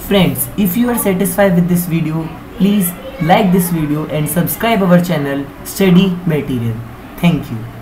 Friends, if you are satisfied with this video, please like this video and subscribe our channel Study Material. Thank you.